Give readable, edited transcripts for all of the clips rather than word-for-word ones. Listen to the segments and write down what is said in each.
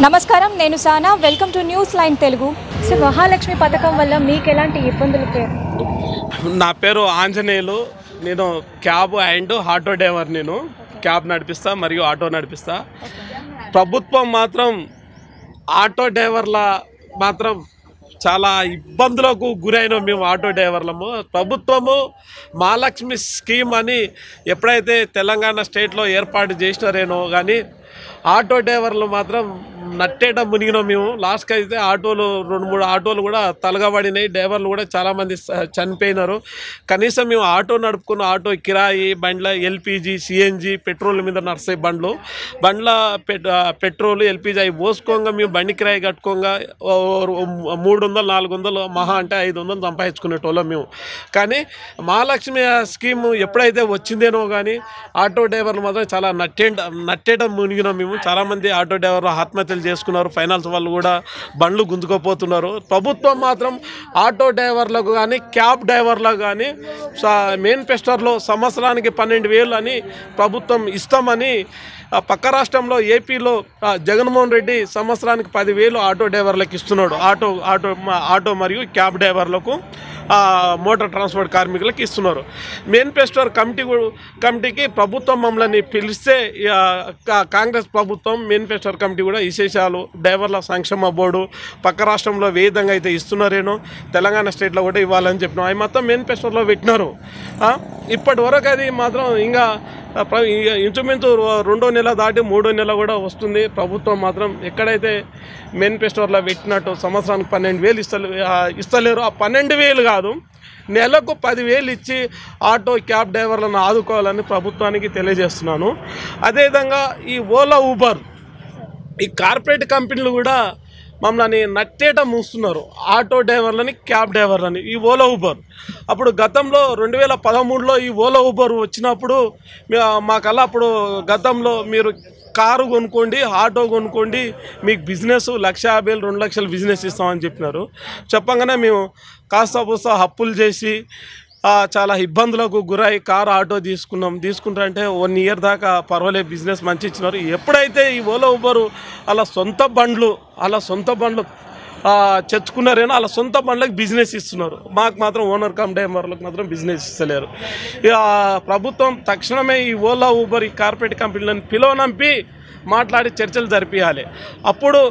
నమస్కారం నేను సానా welcome to news line Telugu so Mahalakshmi పథకం వల్ల మీకు ఎలాంటి ఇబ్బందులు నా పేరు ఆంజనేయులు నేను క్యాబ్ అండ్ ఆటో డ్రైవర్ నేను క్యాబ్ నడిపిస్తా మరియు ఆటో నడిపిస్తా ప్రభుత్వం మాత్రం ఆటో డ్రైవర్ల మాత్రం చాలా ఇబ్బందులకు గురైన మేము ఆటో డ్రైవర్లము ప్రభుత్వము మహాలక్ష్మి స్కీమ్ అని ఎప్పుడైతే తెలంగాణ స్టేట్లో ఏర్పాటు చేసినారేనో కానీ ఆటో డ్రైవర్లు మాత్రం నట్టేట మునిగినాం మేము లాస్ట్కి అయితే ఆటోలు 2-3 ఆటోలు కూడా తలగబడినాయి డ్రైవర్లు కూడా చాలామంది చనిపోయినారు కనీసం మేము ఆటో నడుపుకున్న ఆటో కిరాయి బండ్ల ఎల్పిజి సిఎన్జి పెట్రోల్ మీద నడిసే బండ్ల పెట్రోల్ ఎల్పిజి అవి పోసుకోగా మేము బండి కిరాయి కట్టుకోగా 300-400 మహా అంటే 500 సంపాదించుకునేటోళ్ళం మేము కానీ మహాలక్ష్మి స్కీమ్ ఎప్పుడైతే వచ్చిందేనో కానీ ఆటో డ్రైవర్లు మాత్రం చాలా నట్టేట మునిగినాం మేము చాలామంది ఆటో డ్రైవర్లు ఆత్మహత్యలు చేసుకున్నారు ఫైనాన్స్ వాళ్ళు కూడా బండ్లు గుంజుకోపోతున్నారు ప్రభుత్వం మాత్రం ఆటో డ్రైవర్లకు కానీ క్యాబ్ డ్రైవర్లకు కానీ మేనిఫెస్టోలో సంవత్సరానికి 12,000 అని ప్రభుత్వం ఇస్తామని పక్క రాష్ట్రంలో ఏపీలో జగన్మోహన్ రెడ్డి సంవత్సరానికి 10,000 ఆటో డ్రైవర్లకు ఇస్తున్నాడు ఆటో మరియు క్యాబ్ డ్రైవర్లకు మోటార్ ట్రాన్స్పోర్ట్ కార్మికులకు ఇస్తున్నారు మేనిఫెస్టో కమిటీకి ప్రభుత్వం మమ్మల్ని పిలిస్తే కాంగ్రెస్ ప్రభుత్వం మేనిఫెస్టో కమిటీ కూడా విశేషాలు డ్రైవర్ల సంక్షేమ బోర్డు పక్క రాష్ట్రంలో ఏ విధంగా అయితే ఇస్తున్నారేనో తెలంగాణ స్టేట్లో కూడా ఇవ్వాలని చెప్పినాం అవి మొత్తం మేనిఫెస్టోలో పెట్టినారు ఇప్పటి వరకు అది మాత్రం ఇంకా ఇంచుమించు 2వ నెల దాటి 3వ నెల కూడా వస్తుంది ప్రభుత్వం మాత్రం ఎక్కడైతే మేనిఫెస్టోలో పెట్టినట్టు సంవత్సరానికి 12,000 ఇస్తలేరు ఆ 12,000 కాదు నెలకు 10,000 ఇచ్చి ఆటో క్యాబ్ డ్రైవర్లను ఆదుకోవాలని ప్రభుత్వానికి తెలియజేస్తున్నాను అదేవిధంగా ఈ ఓలా ఊబర్ ఈ కార్పొరేట్ కంపెనీలు కూడా మమ్మల్ని నట్టేట మూస్తున్నారు ఆటో డ్రైవర్లని క్యాబ్ డ్రైవర్లని ఈ ఓలా ఊబర్ అప్పుడు గతంలో 2013లో ఈ ఓలా ఊబర్ వచ్చినప్పుడు మాకల్లా అప్పుడు గతంలో మీరు కారు కొనుక్కోండి ఆటో కొనుక్కోండి మీకు బిజినెస్ 1,50,000 2 లక్షల బిజినెస్ ఇస్తామని చెప్పినారు చెప్పగానే మేము కాస్త పూస్తా అప్పులు చేసి చాలా ఇబ్బందులకు గురై కారు ఆటో తీసుకుంటారంటే 1 ఇయర్ దాకా పర్వాలేదు బిజినెస్ మంచి ఇచ్చినారు ఎప్పుడైతే ఈ ఓలా ఊబరు అలా సొంత బండ్లు తెచ్చుకున్నారేనో అలా సొంత బండ్లకు బిజినెస్ ఇస్తున్నారు మాకు మాత్రం ఓనర్ కమ్ డ్రైవర్లకు మాత్రం బిజినెస్ ఇస్తలేరు ప్రభుత్వం తక్షణమే ఈ ఓలా ఊబర్ ఈ కార్పొరేట్ కంపెనీలను పిలువనంపి మాట్లాడి చర్చలు జరిపించాలి అప్పుడు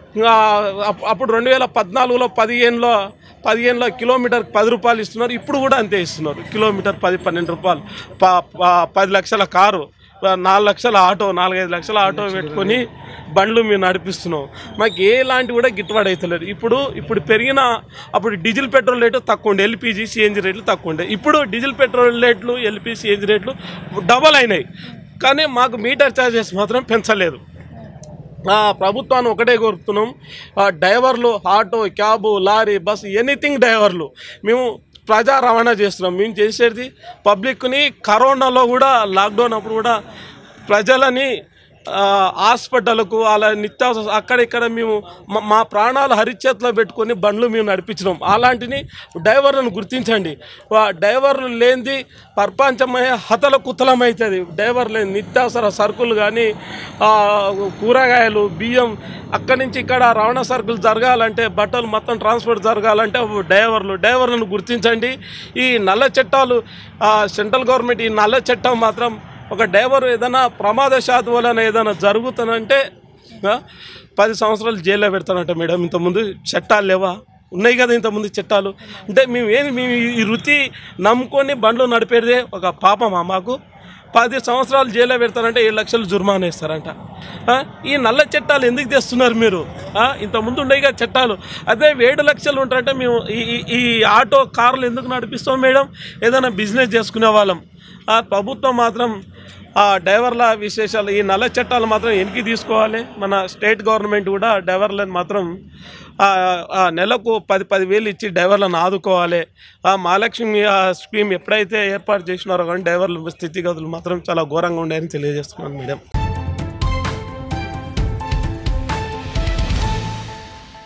2014లో 15లో కిలోమీటర్కి 10 రూపాయలు ఇస్తున్నారు ఇప్పుడు కూడా అంతే ఇస్తున్నారు కిలోమీటర్ 10-12 రూపాయలు 10 లక్షల కారు 4 లక్షల ఆటో 4-5 లక్షల ఆటో పెట్టుకొని బండ్లు మేము నడిపిస్తున్నాం మాకు ఎలాంటి కూడా గిట్టుబాటు అవుతలేదు ఇప్పుడు పెరిగిన అప్పుడు డీజిల్ పెట్రోల్ రేటు తక్కువ ఉండే ఎల్పిజి సిఎన్జి రేట్లు తక్కువ ఉండే ఇప్పుడు డీజిల్ పెట్రోల్ రేట్లు ఎల్పిజి సిఎన్జి రేట్లు డబల్ అయినాయి కానీ మాకు మీటర్ ఛార్జెస్ మాత్రం పెంచలేదు ప్రభుత్వాన్ని ఒకటే కోరుతున్నాం డ్రైవర్లు auto cab lorry bus anything డ్రైవర్లు మేము ప్రజా రవాణా చేస్తున్నాం మేము చేసేది పబ్లిక్ని కరోనాలో కూడా లాక్డౌన్ అప్పుడు కూడా ప్రజలని హాస్పిటల్కు అలా నిత్యావసర అక్కడిక్కడ మేము మా ప్రాణాలు హరిచేతిలో పెట్టుకొని బండ్లు మేము నడిపించినాం అలాంటిని డ్రైవర్లను గుర్తించండి డ్రైవర్లు లేనిది ప్రపంచమై హతల కుతలమవుతుంది డ్రైవర్ లేని నిత్యావసర సరుకులు కానీ కూరగాయలు బియ్యం అక్కడి నుంచి ఇక్కడ రవాణా సరుకులు జరగాలంటే బట్టలు మొత్తం ట్రాన్స్పోర్ట్ జరగాలంటే డ్రైవర్లను గుర్తించండి ఈ నల్ల చట్టాలు సెంట్రల్ గవర్నమెంట్ ఈ నల్ల చట్టం మాత్రం ఒక డ్రైవర్ ఏదైనా ప్రమాదశాత్ వలన ఏదైనా జరుగుతుందంటే 10 సంవత్సరాలు జైల్లో పెడతానంట మేడం ఇంతకుముందు చట్టాలు లేవా ఉన్నాయి కదా ఇంతకుముందు చట్టాలు అంటే మేము ఈ వృత్తి నమ్ముకొని బండ్లు నడిపేదే ఒక పాపమా మాకు 10 సంవత్సరాలు జైల్లో పెడతారంటే 7 లక్షలు జుర్మానా ఇస్తారంట ఈ నల్ల చట్టాలు ఎందుకు తెస్తున్నారు మీరు ఇంతకుముందు ఉండేగా చట్టాలు అదే 7 లక్షలు ఉంటారంటే మేము ఈ ఆటో కార్లు ఎందుకు నడిపిస్తాం మేడం ఏదైనా బిజినెస్ చేసుకునే వాళ్ళం ప్రభుత్వం మాత్రం డ్రైవర్ల విశేషాలు ఈ నల్ల చట్టాలు మాత్రం వెనక్కి తీసుకోవాలి మన స్టేట్ గవర్నమెంట్ కూడా డ్రైవర్లను మాత్రం నెలకు 10,000 ఇచ్చి డ్రైవర్లను ఆదుకోవాలి మహాలక్ష్మి స్కీమ్ ఎప్పుడైతే ఏర్పాటు చేసినారో కానీ డ్రైవర్ల స్థితిగతులు మాత్రం చాలా ఘోరంగా ఉన్నాయని తెలియజేస్తున్నాను మేడం.